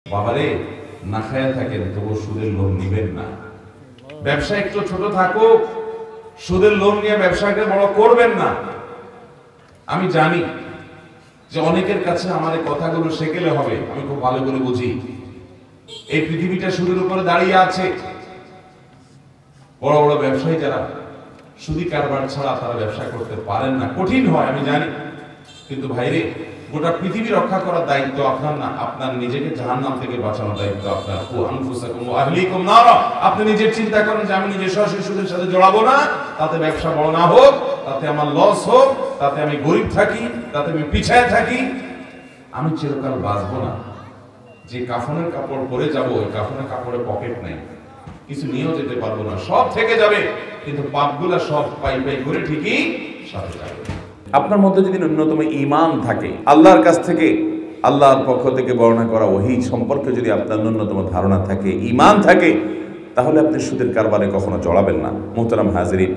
বাবারে না খায়া থাকেন তবু সুদের লোন নিবেন না। ব্যবসা একটু ছোট থাকুক, সুদের লোন নিয়ে ব্যবসাকে বড় করবেন না। আমি জানি যে অনেকের কাছে আমার এই কথাগুলো শেখেলে হবে, আমি খুব ভালো করে বুঝি। এই পৃথিবীটা সুদের উপরে দাঁড়িয়ে আছে। বড় বড় ব্যবসায়ী যারা সুদি কারবার ছাড়া তারা ব্যবসা করতে পারেন না, কঠিন হয় আমি জানি। কিন্তু ভাইরে, গোটা পৃথিবী রক্ষা করার দায়িত্ব আপনার না, আপনার নিজেকে জাহান্নাম থেকে বাঁচানোর দায়িত্ব আপনার। আপনি নিজের চিন্তা করেন যে আমি নিজে সরাসরি সুদের সাথে জড়াবো না, তাতে ব্যবসা বড় না হোক, তাতে আমার লস হোক, তাতে আমি গরিব থাকি, তাতে আমি পিছায় থাকি, আমি চিরকাল বাঁচবো না। যে কাফনের কাপড় পরে যাবো, ওই কাফনের কাপড়ে পকেট নেই, কিছু নিয়েও যেতে পারবো না, সব থেকে যাবে, কিন্তু পাপগুলা সব পাই পাই করে ঠিকই সাথে যাবে। আপনার মধ্যে যদি ন্যূনতম ঈমান থাকে, আল্লাহর কাছ থেকে, আল্লাহর পক্ষ থেকে বর্ণনা করা ওহী সম্পর্কে যদি আপনার ন্যূনতম ধারণা থাকে, ঈমান থাকে, তাহলে আপনি সুদের কারবারে কখনো জড়াবেন না। মুহতারাম হাজিরিন,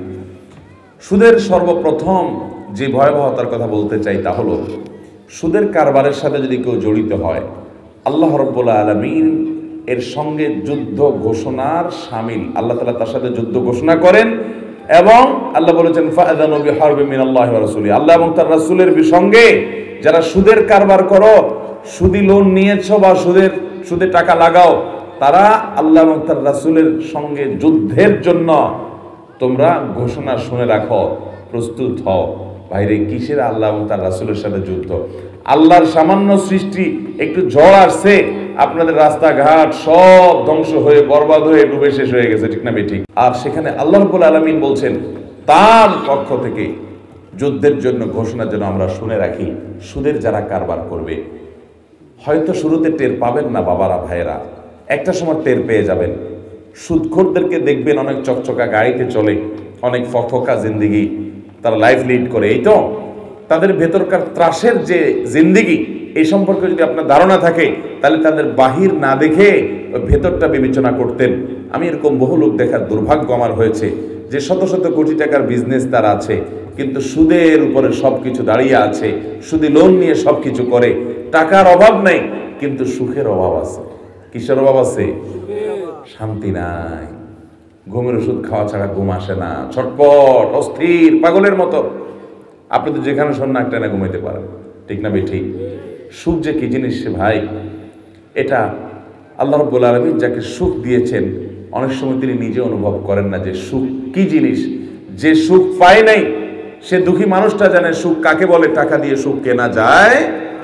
সুদের সর্বপ্রথম যে ভয়াবহতার কথা বলতে চাই তা হলো, সুদের কারবারের সাথে যদি কেউ জড়িত হয়, আল্লাহ রাব্বুল আলামিন এর সঙ্গে যুদ্ধ ঘোষণার শামিল। আল্লাহ তাআলা তার সাথে যুদ্ধ ঘোষণা করেন এবং আল্লাহ বলেছেন ফাআযানু বিহারবিন মিনাল্লাহি ওয়া রাসূলিহি। আল্লাহ এবং তার রাসূলের সঙ্গে যারা সুদের কারবার করো, সুদি লোন নিয়েছো বা সুদে টাকা লাগাও, তারা আল্লাহ এবং তার রাসূলের সঙ্গে যুদ্ধের জন্য তোমরা ঘোষণা শুনে রাখো, প্রস্তুত হও। বাইরে কিসের আল্লাহ এবং তার রাসূলের সাথে যুদ্ধ? আল্লাহর সামান্য সৃষ্টি, একটু ঝড় আসছে, আপনাদের রাস্তাঘাট সব ধ্বংস হয়ে বরবাদ হয়ে ডুবে শেষ হয়ে গেছে, ঠিক না বেঠিক? আর সেখানে আল্লাহ রাব্বুল আলামিন বলছেন তার পক্ষ থেকে যুদ্ধের জন্য ঘোষণা যেন আমরা শুনে রাখি। সুদের যারা কারবার করবে, হয়তো শুরুতে টের পাবেন না বাবারা ভাইয়েরা, একটা সময় টের পেয়ে যাবেন। সুদখোরদেরকে দেখবেন অনেক চকচকা গাড়িতে চলে, অনেক ফকফকা জিন্দিগি তারা লাইফ লিড করে, এই তো তাদের ভেতরকার ত্রাসের যে জিন্দিগি, এই সম্পর্কে যদি আপনার ধারণা থাকে, তাহলে তাদের বাহির না দেখে ভেতরটা বিবেচনা করতেন। আমি এরকম বহু লোক দেখার দুর্ভাগ্য আমার হয়েছে, যে শত শত কোটি টাকার বিজনেস তার আছে, কিন্তু সুদের উপরে সবকিছু দাঁড়িয়ে আছে, সুদি লোন নিয়ে সবকিছু করে, টাকার অভাব নেই, কিন্তু সুখের অভাব আছে। কিসের অভাব আছে? শান্তি নাই, ঘুমের ওষুধ খাওয়া ছাড়া ঘুম আসে না, ছটপট অস্থির পাগলের মতো। আপনি তো যেখানে শোন একটা না ঘুমাইতে পারেন, ঠিক না বেঠিক? সুখ যে কি জিনিস ভাই, এটা আল্লাহ রাব্বুল আলামিন যাকে সুখ দিয়েছেন, অনেক সময় তিনি নিজে অনুভব করেন না যে সুখ কি জিনিস। যে সুখ পায় নাই সে দুঃখী মানুষটা জানে সুখ কাকে বলে। টাকা দিয়ে সুখ কেনা যায়?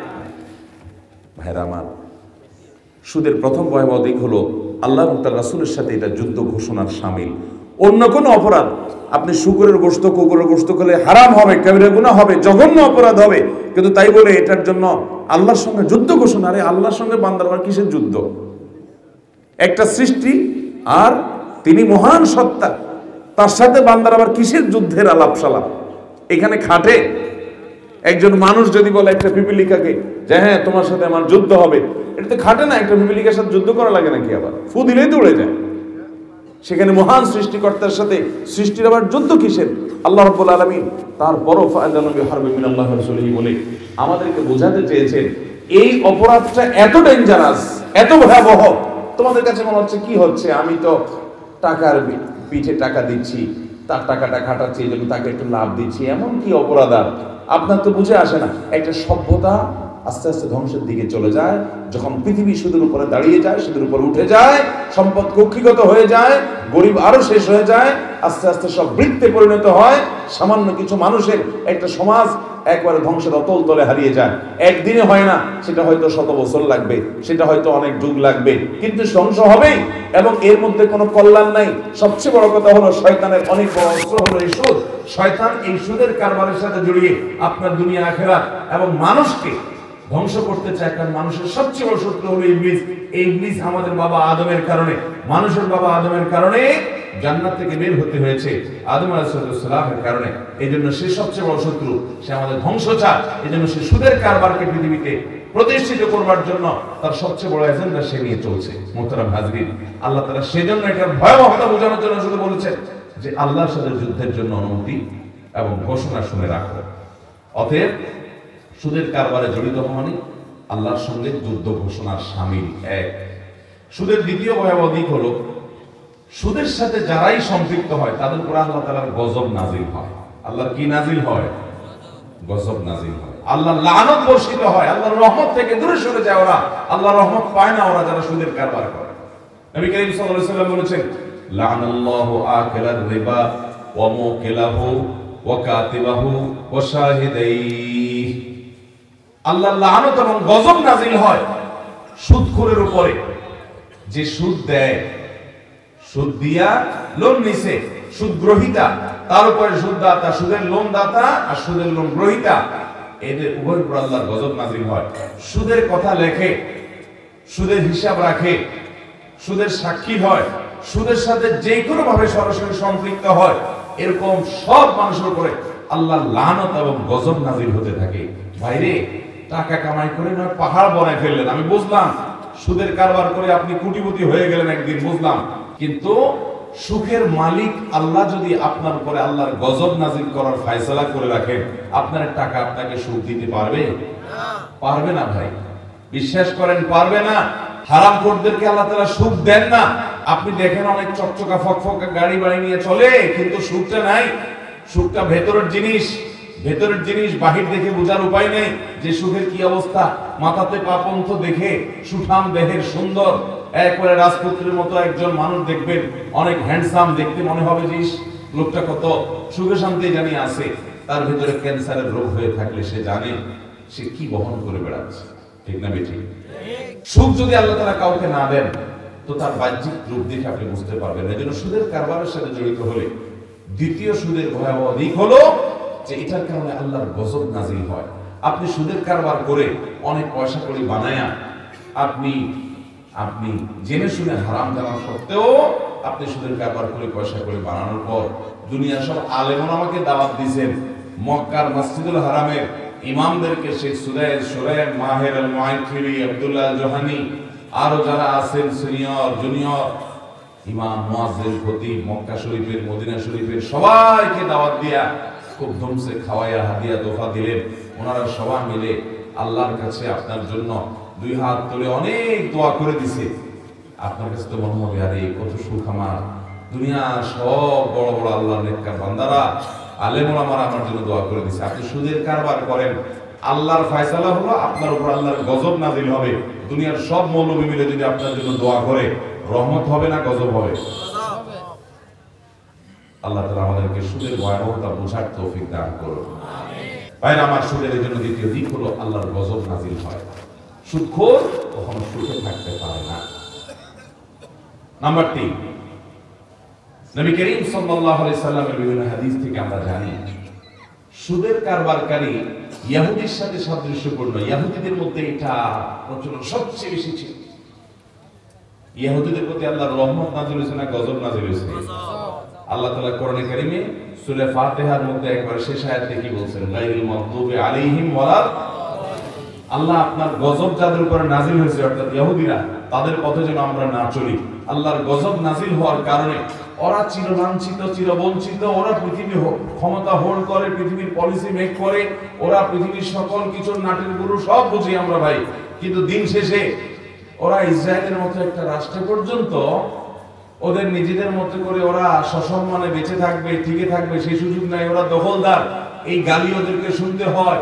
ভাইরা আমার, সুদের প্রথম ভয়াবহ দিক হলো আল্লাহ এবং তার রাসূলের সাথে এটা যুদ্ধ ঘোষণার শামিল। অন্য কোনো অপরাধ, আপনি শুকরের গোশত, কুকুরের গোশত খেলে হারাম হবে, কবিরা গুনাহ হবে, জঘন্য অপরাধ হবে, কিন্তু তাই বলে এটার জন্য আল্লাহর সঙ্গে যুদ্ধ ঘোষণা। আরে আল্লাহর সঙ্গে বান্দার আবার কিসের যুদ্ধ? একটা সৃষ্টি আর তিনি মহান সত্তা, তার সাথে বান্দার আবার কিসের যুদ্ধের আলাপ সালাপ? এখানে খাটে? একজন মানুষ যদি বলে একটা পিপিলিকাকে যে হ্যাঁ তোমার সাথে আমার যুদ্ধ হবে, এটা তো খাটে না। একটা পিপিলিকার সাথে যুদ্ধ করা লাগে নাকি? আবার ফু দিলেই দৌড়ে যায়। সেখানে মহান সৃষ্টিকর্তার সাথে সৃষ্টির আবার যুদ্ধ কিসের? আল্লাহ রাব্বুল আলামিন তারপরও ফাআযানু বিহারবিন মিনাল্লাহি ওয়া রাসূলিহি বলে আমাদেরকে বোঝাতে চেয়েছেন এই অপরাধটা এত ডেঞ্জারাস, এত ভয়াবহ। তোমাদের কাছে মনে হচ্ছে কি হচ্ছে, আমি তো টাকার পিঠে টাকা দিচ্ছি, তার টাকাটা খাটাচ্ছি, এই জন্য তাকে একটু লাভ দিচ্ছি, এমন কি অপরাধ? আপনার তো বুঝে আসে না। একটা সভ্যতা আস্তে আস্তে ধ্বংসের দিকে চলে যায় যখন পৃথিবী সুদের উপরে দাঁড়িয়ে যায়, সুদের উপর উঠে যায়, সম্পদ কক্ষিগত হয়ে যায়, গরিব আরো শেষ হয়ে যায়, আস্তে আস্তে সব বৃত্তে পরিণত হয়। সামান্য কিছু মানুষের একটা সমাজ একবারে ধ্বংসের অতল তলে হারিয়ে যায়। একদিনে হয় না, সেটা হয়তো শত বছর লাগবে, সেটা হয়তো অনেক যুগ লাগবে, কিন্তু ধ্বংস হবেই। এবং এর মধ্যে কোনো কল্যাণ নাই। সবচেয়ে বড় কথা হলো শয়তানের অনেক বড় অস্ত্র হলো এই সুদ। শয়তান এই সুদের কারবারের সাথে জড়িয়ে আপনার দুনিয়া আখিরাত এবং মানুষকে ধ্বংস করতে চায়। কারণ মানুষের সবচেয়ে বড় শত্রু হলো ইবলিস। এই ইবলিস আমাদের বাবা আদমের কারণে, মানুষের বাবা আদমের কারণে জান্নাত থেকে বের হতে হয়েছে, আদম আলাইহিস সালামের কারণে। এই জন্য সে সবচেয়ে বড় শত্রু, সে আমাদের ধ্বংস চায়। এই জন্য সে সুদের কারবারকে পৃথিবীতে প্রতিষ্ঠিত করবার জন্য তার সবচেয়ে বড় এজেন্ডা সে নিয়ে চলছে। মুহতারাম হাজরিন, আল্লাহ তাআলা সেজন্য এটার ভয়াবহতা বোঝানোর জন্য শুধু বলেছেন যে আল্লাহর সাথে যুদ্ধের জন্য অনুমতি এবং ঘোষণা শুনে রাখো। অতএব সুদের কারবারে জড়িত হওয়া মানে আল্লাহর সঙ্গে যুদ্ধ ঘোষণার শামিল। এক, সুদের দ্বিতীয় ভয়াবহ দিক হলো সুদের সাথে যারাই সম্পৃক্ত হয় তাদের উপর আল্লাহ তাআলার গজব নাজিল হয়। আল্লাহর কি নাজিল হয়? গজব নাজিল হয়, আল্লাহর লানত বর্ষিত হয়, আল্লাহর রহমত থেকে দূরে সরে যায় ওরা, আল্লাহর রহমত পায় না ওরা যারা সুদের কারবার করে। নবী করিম সাল্লাল্লাহু আলাইহি ওয়াসাল্লাম বলেছেন, লানাল্লাহু আকিলার রিবা ওয়া মুকিলাহু ওয়া কাতিবাহু ওয়া শাহিদাইহি। আল্লাহর লানত এবং গজব নাজিল হয় সুদখোরের উপরে, যে সুদ দেয়, সুদ দিয়া লোন নিছে, সুদ গ্রহীতা, তার উপরে সুদদাতা, সুদের লোন দাতা আর সুদের লোন গ্রহীতা, এদের উভয়ের উপর আল্লাহর গজব নাজিল হয়। সুদের কথা লেখে, সুদের হিসাব রাখে, সুদের সাক্ষী হয়, সুদের সাথে যে কোনো ভাবে সরাসরি সম্পৃক্ত হয়, এরকম সব মানুষের উপরে আল্লাহর লানত এবং গজব নাজিল হতে থাকে। ভাইরে, টাকা কামাই করে নয় পাহাড় বানায় ফেললেন, আমি বুঝলাম, সুদের কারবার করে আপনি কোটিপতি হয়ে গেলেন একদিন, বুঝলাম, কিন্তু সুখের মালিক আল্লাহ যদি আপনার উপরে আল্লাহর গজব নাজিল করার ফয়সালা করে রাখেন, আপনার টাকা আপনাকে সুখ দিতে পারবে? পারবে না ভাই, বিশ্বাস করেন, পারবে না। হারামখোরদেরকে আল্লাহ তাআলা সুখ দেন না। আপনি দেখেন অনেক চকচকা ফকফকা গাড়ি বাড়ি নিয়ে চলে, কিন্তু সুখটা নাই। সুখটা ভেতরের জিনিস, ভেতরের জিনিস, বাহির দেখে বোঝার উপায় নেই যে সুখের কি অবস্থা। মাথাতে পাপন্থ দেখে সুঠাম দেহের সুন্দর একবারে রাজপুত্রের মতো একজন মানুষ দেখবেন, অনেক হ্যান্ডসাম, দেখতে মনে হবে যে লোকটা কত সুখে শান্তি জানি আছে, তার ভিতরে ক্যান্সারের রোগ হয়ে থাকলে সে জানে সে কি বহন করে বেড়াচ্ছে। ঠিক না বেঠি? সুখ যদি আল্লাহ তাআলা কাউকে না দেন তো তার বাহ্যিক রূপ দেখে আপনি বুঝতে পারবেন। এজন্য সুদের কারবারের সাথে জড়িত হলে দ্বিতীয় সুদের ভয়াবহ দিক হলো যে এটার কারণে আল্লাহর গজব নাজিল হয়। আপনি সুদের কারবার করে অনেক পয়সা কড়ি বানায়া আপনি আপনি জেনে শুনে হারাম জানা সত্ত্বেও আপনি সুদের কারবার করে পয়সা করে বানানোর পর দুনিয়ার সব আলেমরা আমাকে দাওয়াত দিয়েছেন, মক্কার মসজিদুল হারামের ইমামদেরকে, Sheikh Sudais Shuraim, Maher al Muaiqly, Abdullah al Juhani, আরো যারা আছেন সিনিয়র জুনিয়র ইমাম, মুয়াজ্জিন, খতিব, মক্কা শরীফের, মদিনা শরীফের সবাইকে দাওয়াত দিয়া খুব ধুমসে খাওয়াইয়া হাদিয়া তোফা দিলেন। ওনারা সবাই মিলে আল্লাহর কাছে আপনার জন্য দুই হাত তুলে অনেক দোয়া করে দিছে। আপনার কাছে তো মনে হবে, আরে কত সুখ আমার, দুনিয়া সব বড় বড় আল্লাহর নেককার বান্দারা, আলেম ওলামারা আমার জন্য দোয়া করে দিছে। আপনি সুদের কারবার করেন, আল্লাহর ফয়সালা হলো আপনার উপর আল্লাহর গজব নাজিল হবে। দুনিয়ার সব মৌলবী মিলে যদি আপনার জন্য দোয়া করে, রহমত হবে না গজব হবে? আল্লাহ তাআলা আমাদেরকে সুদের ভয়াবহতা বোঝার তৌফিক দান করুন। ভাইরা আমার, সুদের জন্য দ্বিতীয় দিক হলো আল্লাহর গজব নাজিল হয়। সুদখোর কখনো সুখে থাকতে পারে না। নাম্বার 3, নবী করিম সাল্লাল্লাহু আলাইহি সাল্লামের বিভিন্ন হাদিস থেকে আমরা জানি সুদের কারবারকারী ইহুদির সাথে সাদৃশ্যপূর্ণ। ইহুদিদের মধ্যে এটা প্রচলন সবচেয়ে বেশি ছিল। ইহুদিদের প্রতি আল্লাহর রহমত নাযিল হয়েছে না গজব নাযিল হয়েছে? আল্লাহ তাআলা কোরআনে কারীমে সূরা ফাতিহার মধ্যে একবার শেষ আয়াতে কি বলছেন? গায়রুল মাগদুবি আলাইহিম ওয়ালা। আল্লাহ আপনার গজব যাদের উপরে নাযিল হয়েছে অর্থাৎ ইহুদিরা, তাদের পথে যেন আমরা না চলি। আল্লাহর গজব নাযিল হওয়ার কারণে ওরা চিরলাঞ্ছিত, চিরবঞ্চিত, ওরা পৃথিবী ক্ষমতা হোল্ড করে, পৃথিবীর পলিসি মেক করে, ওরা পৃথিবীর সকল কিছুর নাটের গুরু, সব বুঝি আমরা ভাই। কিন্তু দিন শেষে ওরা ইসরায়েলের মতো একটা রাষ্ট্র পর্যন্ত ওদের নিজেদের মতো করে ওরা সসম্মানে বেঁচে থাকবে, টিকে থাকবে সেই সুযোগ নাই। ওরা দখলদার, এই গালি ওদেরকে শুনতে হয়।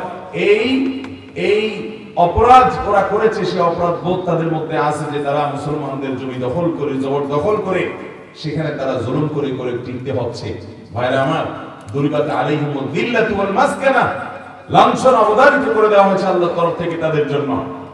এই অপরাধ ওরা করেছে, সে অপরাধ বোধ তাদের মধ্যে আছে যে তারা মুসলমানদের জমি দখল করে, জবরদখল করে সেখানে তারা জুলুম করে করে টিকতে হচ্ছে। ভাইরা আমার, দুরিবাত আলাইহিমুদ দিল্লাতু ওয়াল মাসকানা, লাঞ্ছনা অবধারিত করে দেওয়া হয়েছে আল্লাহর তরফ থেকে তাদের জন্য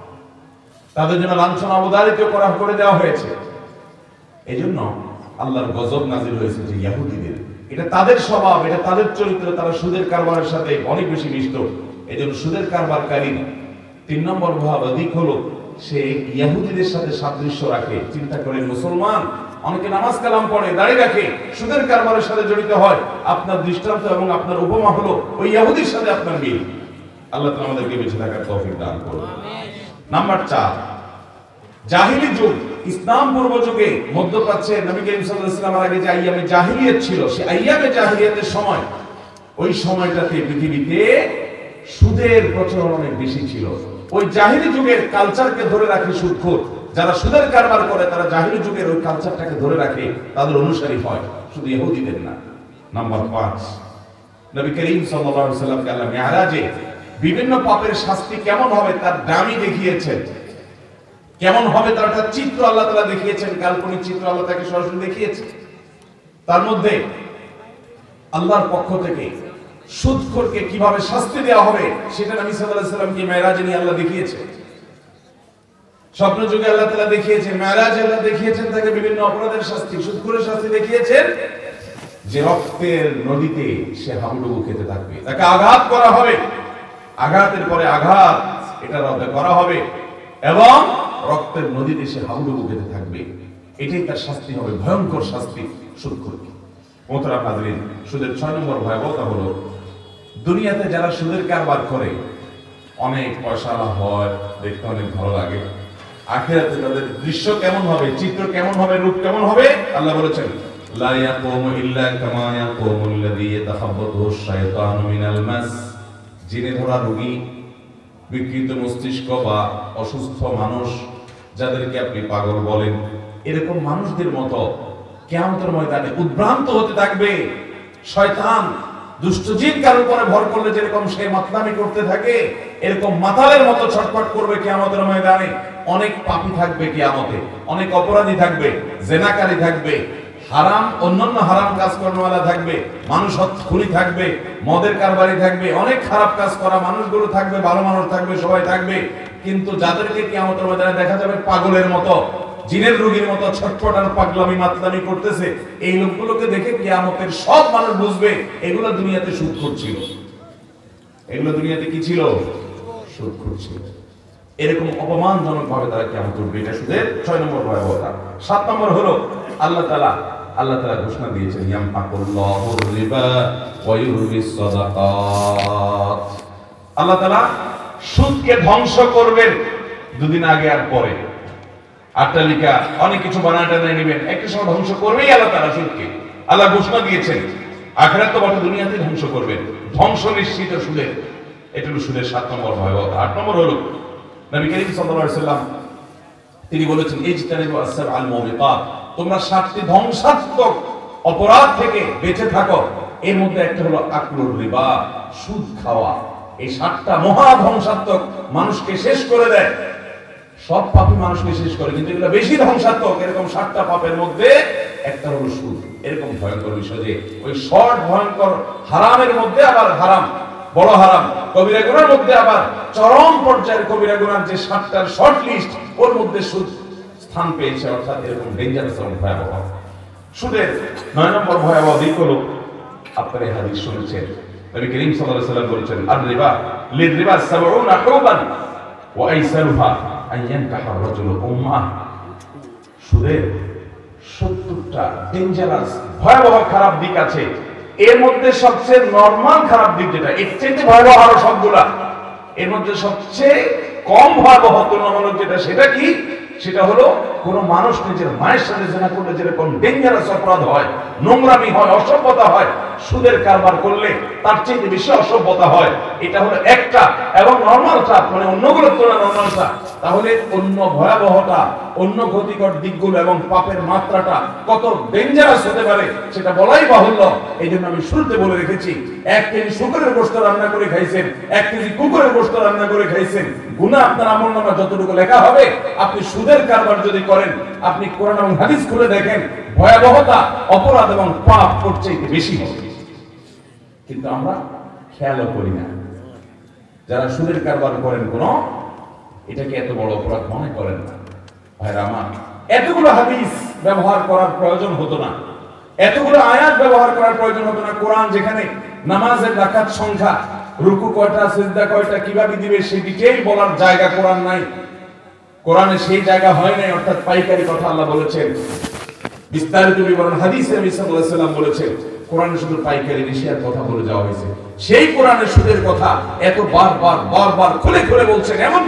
লাঞ্ছনা অবধারিত করে দেওয়া হয়েছে। এজন্য আল্লাহর গজব নাযিল হয়েছে যে ইহুদিদের, এটা তাদের স্বভাব, এটা তাদের চরিত্র, তারা সুদের কারবারের সাথে অনেক বেশি মিশত। এজন্য সুদের কারবারকারী 3 নম্বর ভয়াবহ দিক হলো সে ইহুদিদের সাথে সাদৃশ্য রাখে। চিন্তা করেন, মুসলমান অনেকে নামাজ কালাম পড়ে, দাঁড়িয়ে রাখে, সুদের কারবারের সাথে জড়িত হয়। আপনার দৃষ্টান্ত এবং আপনার উপমা হলো ওই ইহুদির সাথে আপনার মিল। আল্লাহ তাআলা আমাদেরকে বেঁচে থাকার তৌফিক দান করুন। নাম্বার 4, জাহিলি যুগ, ইসলাম পূর্ব যুগে মধ্যপ্রাচ্যে নবী করিম সাল্লাল্লাহু আলাইহি ওয়াসাল্লামের আগে যে আইয়ামে জাহিলিয়াত ছিল, সেই আইয়ামে জাহিলিয়াতের সময়, ওই সময়টাতে পৃথিবীতে সুদের প্রচলন অনেক বেশি ছিল। ওই জাহিলি যুগের কালচারকে ধরে রাখে সুদখোর। যারা সুদের কারবার করে তারা জাহিলি যুগের ওই কালচারটাকে ধরে রাখে, তাদের অনুসারী হয়, শুধু ইহুদিদের না। নাম্বার 5, নবী করিম সাল্লাল্লাহু আলাইহি ওয়াসাল্লামকে আল্লাহ মিরাজে বিভিন্ন পাপের শাস্তি কেমন হবে তার দামি দেখিয়েছেন, কেমন হবে তার একটা চিত্র আল্লাহ তাআলা দেখিয়েছেন, কাল্পনিক চিত্র আল্লাহ তাকে সরাসরি দেখিয়েছেন। তার মধ্যে আল্লাহর পক্ষ থেকে সুদখোরকে কিভাবে শাস্তি দেওয়া হবে সেটা নবী সাল্লাল্লাহু আলাইহি ওয়াসাল্লামকে মিরাজে নিয়ে আল্লাহ দেখিয়েছেন। স্বপ্ন যুগে আল্লাহ তাআলা দেখিয়েছেন, মিরাজে আল্লাহ দেখিয়েছেন তাকে বিভিন্ন অপরাধের শাস্তি, সুদখোরের শাস্তি দেখিয়েছেন, যে রক্তের নদীতে সে হাবুডুবু খেতে থাকবে, তাকে আঘাত করা হবে, আঘাতের পরে আঘাত এটা রদ্দ করা হবে এবং রক্তের নদীতে সে হাবুডুবু খেতে থাকবে। এটাই তার শাস্তি হবে, ভয়ঙ্কর শাস্তি সুদখোরকে। মোহতারাম হাজরিন, সুদের 6 নম্বর ভয়াবহতা হলো দুনিয়াতে যারা সুদের কারবার করে অনেক পয়সা হয়, দেখতে অনেক ভালো লাগে, আখিরাতে তাদের দৃশ্য কেমন হবে, চিত্র কেমন হবে, রূপ কেমন হবে? আল্লাহ বলেছেন লা ইয়াকুমু ইল্লা কামা ইয়াকুমুল লাযী ইয়াতাখাব্বাতুহু আশ-শাইতানু মিনাল মাস। জিনে ধরা রোগী, বিকৃত মস্তিষ্ক বা অসুস্থ মানুষ যাদেরকে আপনি পাগল বলেন, এরকম মানুষদের মতো কিয়ামতের ময়দানে উদ্ভ্রান্ত হতে থাকবে। শয়তান দুষ্ট জিন কার উপরে ভর করলে যেরকম সে মাতলামি করতে থাকে, এরকম মাতালের মতো ছটফট করবে কিয়ামতের ময়দানে। অনেক পাপী থাকবে কিয়ামতে, অনেক অপরাধী থাকবে, জেনাকারী থাকবে, হারাম অন্যান্য হারাম কাজ করানোওয়ালা থাকবে, মানুষ খুনি থাকবে, মদের কারবারি থাকবে, অনেক খারাপ কাজ করা মানুষগুলো থাকবে, ভালো মানুষ থাকবে, সবাই থাকবে। কিন্তু যাদেরকে কিয়ামতের ময়দানে দেখা যাবে পাগলের মতো, জিনের রোগীর মতো ছটফট আর পাগলামি মাতলামি করতেছে, এই লোকগুলোকে দেখে কিয়ামতের সব মানুষ বুঝবে এগুলো দুনিয়াতে সুদ করছিল, এগুলো দুনিয়াতে কি ছিল? সুদ করছিল। এরকম অপমানজনক ভাবে তারা কিয়ামত উঠবে। এটা সুদের 6 নম্বর ভয়াবহতা। 7 নম্বর হলো আল্লাহ তাআলা ঘোষণা দিয়েছেন ইয়ামহাকুল্লাহুর রিবা ওয়া ইউরবিস সাদাকাত। আল্লাহ তাআলা সুদকে ধ্বংস করবেন দুদিন আগে আর পরে। আট্টালিকা অনেক কিছু বানাটা নেবেন, একটা সময় ধ্বংস করবেই আল্লাহ তাআলা সুদকে। আল্লাহ ঘোষণা দিয়েছেন আখিরাত তো বটে, দুনিয়াতে ধ্বংস করবেন, ধ্বংস নিশ্চিত সুদের। এটা হলো সুদের 7 নম্বর ভয়াবহতা। 8 নম্বর হলো নবী করিম সাল্লাল্লাহু আলাইহি ওয়াসাল্লাম তিনি বলেছেন ইজতানিবু আস-সাবআল মুবিকাত, তোমরা 7টি ধ্বংসাত্মক অপরাধ থেকে বেঁচে থাকো। এর মধ্যে একটা হলো আকলুর রিবা, সুদ খাওয়া। এই 7টা মহা ধ্বংসাত্মক, মানুষকে শেষ করে দেয়। সব পাপী মানুষকে শেষ করে, কিন্তু এগুলো বেশি ধ্বংসাত্মক। এরকম 7টা পাপের মধ্যে একটা হলো সুদ। এরকম ভয়ঙ্কর বিষয় যে ওই শর্ট ভয়ঙ্কর হারামের মধ্যে আবার হারাম, বড় হারাম, কবিরা গুনার মধ্যে আবার চরম পর্যায়ের কবিরা গুনার যে 7টার শর্ট লিস্ট, ওর মধ্যে সুদ স্থান পেয়েছে। অর্থাৎ এরকম ডেঞ্জারাস এবং ভয়াবহ সুদের 9 নম্বর ভয়াবহ দিক হলো, আপনারা এই হাদিস শুনেছেন, নবী করিম সাল্লাল্লাহু আলাইহি ওয়াসাল্লাম বলেছেন আর-রিবা লির-রিবা 70 হুবান ওয়া আইসারুহা আন ইয়ানকাহা রাজুলু উম্মাহ। সুদের 70টা ডেঞ্জারাস ভয়াবহ খারাপ দিক আছে। এর মধ্যে সবচেয়ে নরমাল খারাপ দিক যেটা, এর চেয়ে ভয়াবহ আরো সবগুলা, এর মধ্যে সবচেয়ে কম ভয়াবহ তুলনামূলক যেটা, সেটা কি? সেটা হলো কোন মানুষ নিজের মায়ের সাথে জেনা করলে যেরকম ডেঞ্জারাস অপরাধ হয়, নোংরামি হয়, অসভ্যতা হয়, সুদের কারবার করলে তার চেয়ে বেশি অসভ্যতা হয়। এটা হলো একটা। এবং নরমালটা মানে অন্যগুলোর তুলনায় নরমালটা, তাহলে অন্য ভয়াবহতা, অন্য ক্ষতিকর দিকগুলো এবং পাপের মাত্রাটা কত ডেঞ্জারাস হতে পারে সেটা বলাই বাহুল্য। এই জন্য আমি শুরুতে বলে রেখেছি, 1 কেজি শুকরের গোশত রান্না করে খাইছেন, 1 কেজি কুকুরের গোশত রান্না করে খাইছেন, গুনাহ আপনার আমলনামা যতটুকু লেখা হবে। আপনি সুদের কারবার যদি করেন, আপনি কোরআন এবং হাদিস খুলে দেখেন, ভয়াবহতা, অপরাধ এবং পাপ করছে বেশি হবে। কিন্তু আমরা খেয়ালও করি না। যারা সুদের কারবার করেন কোন, এটাকে এত বড় অপরাধ মনে করেন না। ভাইরা আমার, এতগুলো হাদিস ব্যবহার করার প্রয়োজন হতো না, এতগুলো আয়াত ব্যবহার করার প্রয়োজন হতো না। কোরআন যেখানে নামাজের রাকাত সংখ্যা, রুকু কয়টা, সিজদা কয়টা, কিভাবে দিবে সেই ডিটেইল বলার জায়গা কোরআন নাই, কোরআনে সেই জায়গা হয় নাই। অর্থাৎ পাইকারি কথা আল্লাহ বলেছেন, বিস্তারিত বিবরণ হাদিসে নবী সাল্লাল্লাহু আলাইহি ওয়াসাল্লাম বলেছেন। কোরআনে শুধু পাইকারি রেশিয়ার কথা বলে যাওয়া হয়েছে। সেই কোরআনের সুদের কথা এত বারবার খুলে খুলে বলছেন। এমনকি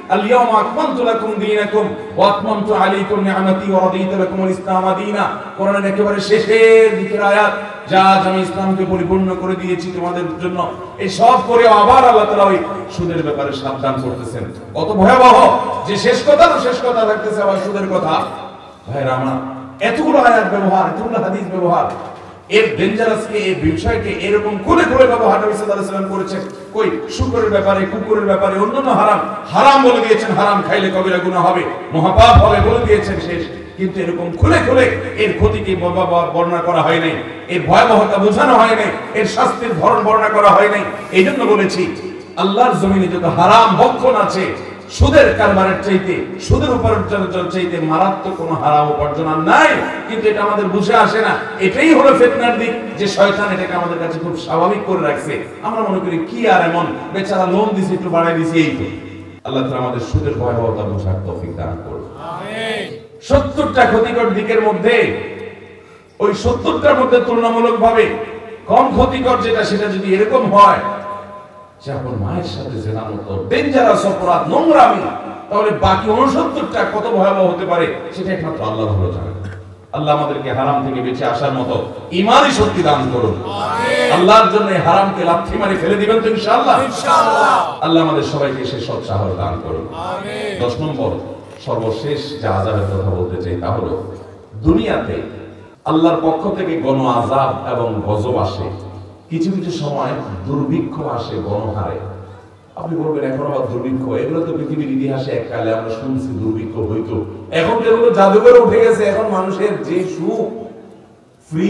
আল-ইয়াওমা আকমালতু লাকুম দীনাকুম ওয়া আতমামতু আলাইকুম নি'মাতি ওয়া রাদিতু লাকুমুল ইসলাম দীনা। কোরআনের একেবারে শেষের দিকের আয়াত, যা আমি ইসলামকে পরিপূর্ণ করে দিয়েছি তোমাদের জন্য। এই সব করে আবার আল্লাহ তাআলা ওই সুদের ব্যাপারে সাবধান করতেছেন। কত ভয়াবহ যে শেষ কথা থাকতেছে আবার সুদের কথা। ভাইরা আমার, এতগুলো আয়াত ব্যবহার, এতগুলো হাদিস ব্যবহার, এর ডেঞ্জারাসকে, এই বিষয়কে এরকম করে ব্যবহার নবী সাল্লাল্লাহু আলাইহি ওয়াসাল্লাম করেছেন। কই শুকরের ব্যাপারে, কুকুরের ব্যাপারে, অন্যান্য হারাম বলে দিয়েছেন, হারাম খাইলে কবিরা গুনাহ হবে, মহাপাপ হবে বলে দিয়েছেন শেষ। কিন্তু এরকম খুলে এর ক্ষতিকে বর্ণনা করা হয় নাই, এর ভয়াবহতা বোঝানো হয় নাই, এর শাস্তির ধরন বর্ণনা করা হয় নাই। এই জন্য বলেছি, আল্লাহর জমিনে যত হারাম ভক্ষণ আছে, সুদের কারবারের চাইতে, সুদের উপার্জনের চাইতে মারাত্মক কোনো হারাম উপার্জন আর নাই। কিন্তু এটা আমাদের বুঝে আসে না। এটাই হলো ফিতনার দিক, যে শয়তান এটাকে আমাদের কাছে খুব স্বাভাবিক করে রাখছে। আমরা মনে করি কি আর এমন, বেচারা লোন দিছে, একটু বাড়াই দিছে, এই তো। আল্লাহ তাআলা আমাদের সুদের ভয়াবহতা বোঝার তৌফিক দান করুন। আমিন। 70টা ক্ষতিকর দিকের মধ্যে ওই 70টার মধ্যে তুলনামূলকভাবে কম ক্ষতিকর যেটা, সেটা যদি এরকম হয় যে আপনার মায়ের সাথে জেনার মতো ডেঞ্জারাস অপরাধ, নোংরামি, তাহলে বাকি 69টা কত ভয়াবহ হতে পারে সেটা একমাত্র আল্লাহ ভালো জানেন। আল্লাহ আমাদেরকে হারাম থেকে বেঁচে আসার মতো ঈমানি শক্তি দান করুন। আমিন। আল্লাহর জন্য হারামকে লাথি মারি ফেলে দিবেন তো ইনশাআল্লাহ। ইনশাআল্লাহ। আল্লাহ আমাদের সবাইকে সেই সৎ সাহস দান করুন। আমিন। 10 নম্বর সর্বশেষ যে আযাবের কথা বলতে চাই তা হলো, দুনিয়াতে আল্লাহর পক্ষ থেকে গণ আযাব এবং গজব আসে, কিছু সময় দুর্ভিক্ষ আসে গণহারে। আপনি বলবেন এখন আবার দুর্ভিক্ষ, এগুলো তো পৃথিবীর ইতিহাসে এককালে আমরা শুনছি দুর্ভিক্ষ হইতো, এখন যেগুলো জাদুঘরে উঠে গেছে। এখন মানুষের যে সুখ, ফ্রি,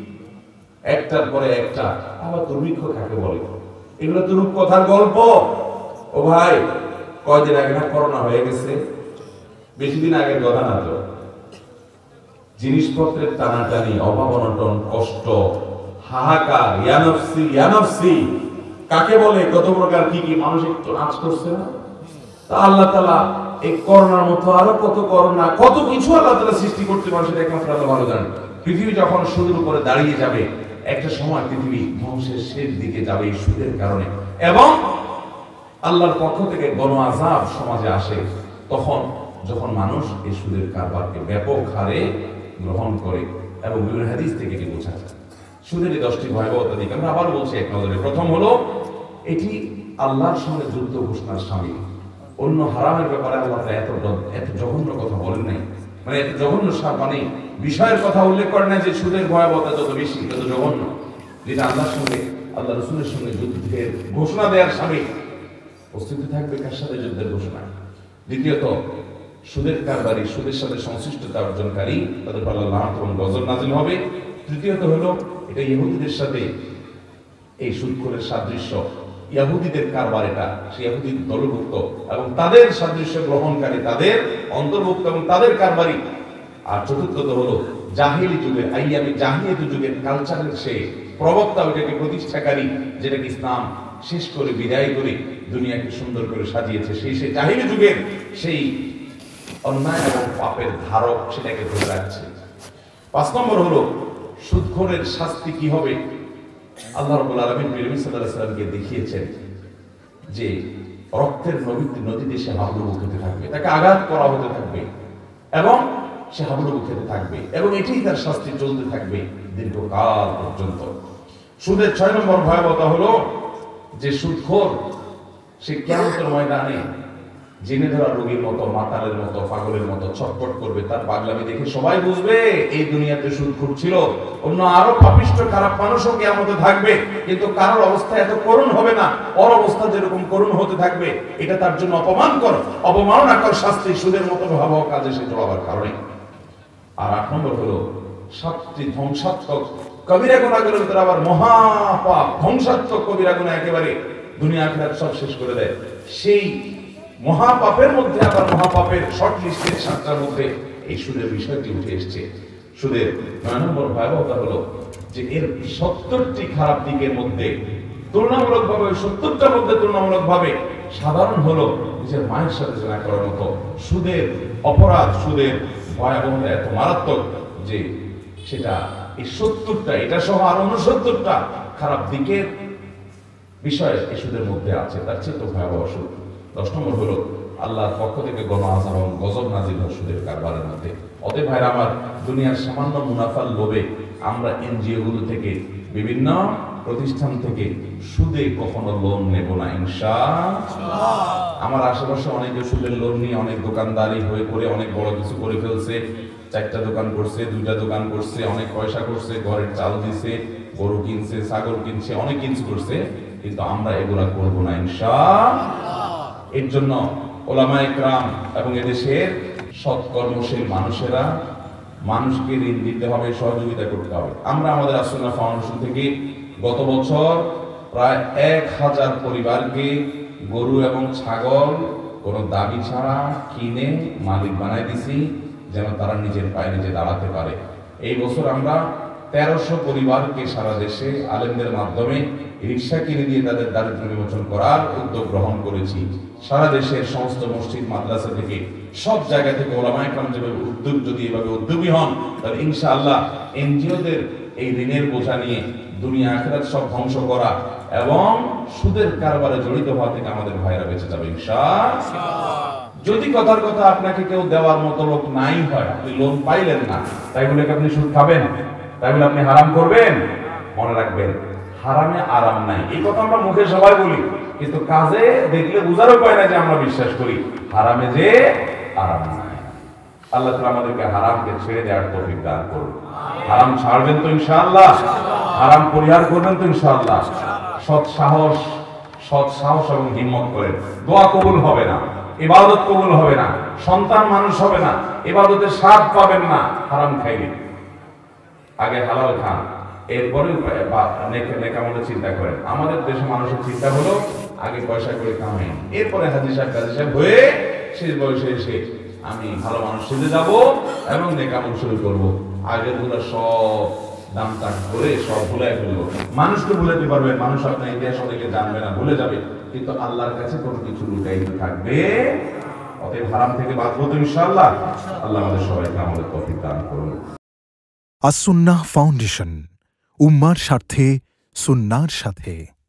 একটার পরে একটা, আবার দুর্ভিক্ষ কাকে বলে? এগুলো তো রূপকথার গল্প। ও ভাই, কয়দিন আগে না করোনা হয়ে গেছে, বেশি দিন আগের কথা না তো। জিনিসপত্রের টানাটানি, অভাব অনটন, কষ্ট, হাহাকার, ইয়ানফসি কাকে বলে, কত প্রকার কি মানুষ একটু আঁচ করছে না? তা আল্লাহ তাআলা এই করোনার মতো আরো কত করোনা, কত কিছু আল্লাহ তাআলা সৃষ্টি করতে পারে, সেটা একমাত্র আল্লাহ ভালো জানেন। পৃথিবী যখন সুদের উপরে দাঁড়িয়ে যাবে, একটা সময় পৃথিবী ধ্বংসের শেষ দিকে যাবে এই সুদের কারণে, এবং আল্লাহর পক্ষ থেকে গণ আযাব সমাজে আসে। তখন যখন মানুষ এই সুদের কারবারকে ব্যাপক হারে গ্রহণ করে, এবং বিভিন্ন হাদিস থেকে এটি বোঝা যায়। সুদের এই 10টি ভয়াবহতা দিক আমরা আবার বলছি এক নজরে। প্রথম হলো, এটি আল্লাহর সঙ্গে যুদ্ধ ঘোষণার শামিল। অন্য হারামের ব্যাপারে আল্লাহ এত জঘন্য কথা বলেন নাই, মানে এত জঘন্য মানে বিষয়ের কথা উল্লেখ করেন না যে সুদের ভয়াবহতা যত বেশি তত জঘন্য, যেটা আল্লাহর সঙ্গে, আল্লাহ রাসূলের সঙ্গে যুদ্ধের ঘোষণা দেওয়ার শামিল। প্রস্তুতি থাকবে কার সাথে যুদ্ধের ঘোষণা। দ্বিতীয়ত, সুদের কারবারি, সুদের সাথে সংশ্লিষ্টতা অর্জনকারী, তাদের উপর আল্লাহর লানত এবং গজব নাযিল হবে। তৃতীয়ত হলো, এটা ইহুদিদের সাথে এই সুদখোরের সাদৃশ্য, ইহুদিদের কারবার, এটা সেই ইহুদি দলভুক্ত এবং তাদের সাদৃশ্য গ্রহণকারী, তাদের অন্তর্ভুক্ত এবং তাদের কারবারি। আর চতুর্থত হলো, জাহিলি যুগের, আইয়ামে জাহিলিয়াত যুগের কালচারের সে প্রবক্তা, ওইটাকে প্রতিষ্ঠাকারী, যেটাকে ইসলাম শেষ করে বিদায় করে দুনিয়াকে সুন্দর করে সাজিয়েছে, সেই জাহিলি যুগের সেই অন্যায় এবং পাপের ধারক, সেটাকে ধরে রাখছে। 5 নম্বর হলো, সুদখোরের শাস্তি কি হবে? আল্লাহ রাব্বুল আলামিন নবী সাল্লাল্লাহু আলাইহি ওয়াসাল্লামকে দেখিয়েছেন যে রক্তের নদীতে সে হাবুডুবু খেতে থাকবে, তাকে আঘাত করা হতে থাকবে এবং সে হাবুডুবু খেতে থাকবে, এবং এটাই তার শাস্তি চলতে থাকবে দীর্ঘকাল পর্যন্ত। সুদের 6 নম্বর ভয়াবহতা হলো যে সুদখোর সে কিয়ামতের ময়দানে জেনে ধরা রোগীর মতো, মাতালের মতো, পাগলের মতো ছটফট করবে। তার পাগলামি দেখে সবাই বুঝবে এই দুনিয়াতে সুদখোর ছিল, অন্য আরো পাপিষ্ঠ খারাপ মানুষও কিয়ামতে থাকবে, কিন্তু কারোর অবস্থা এত করুণ হবে না। ওর অবস্থা যেরকম করুণ হতে থাকবে, এটা তার জন্য অবমাননাকর শাস্তি, সুদের মতো ভয়াবহ কাজে সে জড়াবার কারণে। আর 8 নম্বর হলো, 7টি ধ্বংসাত্মক কবিরা গুনাহের ভিতরে আবার মহাপাপ, ধ্বংসাত্মক কবিরা গুনাহ একেবারে দুনিয়া আখিরাত সব শেষ করে দেয়। সেই মহাপাপের মধ্যে আবার মহাপাপের শর্ট লিস্টের 7টার মধ্যে এই সুদের বিষয়টি উঠে এসেছে। সুদের 9 নম্বর ভয়াবহতা হলো যে এর 70টি খারাপ দিকের মধ্যে তুলনামূলকভাবে, 70টার মধ্যে তুলনামূলকভাবে সাধারণ হলো নিজের মায়ের সাথে জেনা করার মতো। সুদের অপরাধ, সুদের ভয়াবহতা এত মারাত্মক যে সেটা এই 70টা, এটা সহ আরো 69টা খারাপ দিকের বিষয় এই সুদের মধ্যে আছে, তার চেয়ে তো ভয়াবহ সুদ। 10 নম্বর হলো আল্লাহর পক্ষ থেকে গণ আযাব এবং গজব নাজিল হয় সুদের কারবারের মধ্যে। অতএব ভাইরা আমার, দুনিয়ার সামান্য মুনাফার লোভে আমরা এনজিও গুলো থেকে, বিভিন্ন প্রতিষ্ঠান থেকে সুদে কখনো লোন নেব না ইনশাআল্লাহ। আমার আশেপাশে অনেকে সুদের লোন নিয়ে অনেক দোকানদারি হয়ে করে অনেক বড় কিছু করে ফেলছে। 4টা দোকান করছে, 2টা দোকান করছে, অনেক পয়সা করছে, ঘরের চাল দিছে, গরু কিনছে, ছাগল কিনছে, অনেক কিছু করছে, কিন্তু আমরা এগুলা করব না ইনশাআল্লাহ। এর জন্য ওলামায়ে কেরাম এবং এদেশের সৎকর্মশীল মানুষেরা মানুষকে ঋণ দিতে হবে, সহযোগিতা করতে হবে। আমরা আমাদের আসুন্নাহ ফাউন্ডেশন থেকে গত বছর প্রায় 1000 পরিবারকে গরু এবং ছাগল কোনো দাবি ছাড়া কিনে মালিক বানাই দিছি, যেন তারা নিজের পায়ে নিজে দাঁড়াতে পারে। এই বছর আমরা 1300 পরিবারকে সারা দেশে আলেমদের মাধ্যমে রিক্সা কিনে দিয়ে তাদের দারিদ্র্য বিমোচন করার উদ্যোগ গ্রহণ করেছি। সারা দেশের সমস্ত মসজিদ মাদ্রাসা থেকে, সব জায়গা থেকে ওলামায়ে কেরাম যেভাবে উদ্যোগ, যদি এভাবে উদ্যোগী হন, তাহলে ইনশাআল্লাহ এনজিওদের এই ঋণের বোঝা নিয়ে দুনিয়া আখিরাত সব ধ্বংস করা এবং সুদের কারবারে জড়িত হওয়া থেকে আমাদের ভাইরা বেঁচে যাবে ইনশাআল্লাহ। যদি কথার কথা আপনাকে কেউ দেওয়ার মতো লোক নাই হয়, আপনি লোন পাইলেন না, তাই বলে কি আপনি সুদ খাবেন? তাই বলে আপনি হারাম করবেন? মনে রাখবেন, হারামে আরাম নাই। এই কথা আমরা মুখে সবাই বলি, কিন্তু কাজে দেখলে বুঝারও পায় না যে আমরা বিশ্বাস করি হারামে যে আরাম নাই। আল্লাহ তাআলা আমাদেরকে হারামকে ছেড়ে দেওয়ার তৌফিক দান করুন। হারাম ছাড়বেন তো ইনশাআল্লাহ? হারাম পরিহার করবেন তো ইনশাআল্লাহ? সৎ সাহস এবং হিম্মত করেন। দোয়া কবুল হবে না, ইবাদত কবুল হবে না, সন্তান মানুষ হবে না, ইবাদতের স্বাদ পাবেন না হারাম খাইলে। আগে হালাল খান, এরপরে নেকামলের চিন্তা করেন। আমাদের দেশে মানুষের চিন্তা হলো আগে পয়সা করে কামাই, এরপরে হাজী সাহেব কাজী সাহেব হয়ে শেষ বয়সে এসে আমি ভালো মানুষ সেজে যাব এবং নেকামল শুরু করব। আগের গুলো সব দাম তাক করে সব ভুলাই ফেলবো। মানুষকে ভুলাতে পারবেন, মানুষ আপনার ইতিহাস অনেকে জানবে না, ভুলে যাবে, কিন্তু আল্লাহর কাছে কোনো কিছু লুকাইতে থাকবে। অতএব হারাম থেকে বাঁচবো তো ইনশাআল্লাহ। আল্লাহ আমাদের সবাইকে আমাদের তৌফিক দান করুন। আস-সুন্নাহ ফাউন্ডেশন, উম্মার স্বার্থে সুন্নাহর সাথে।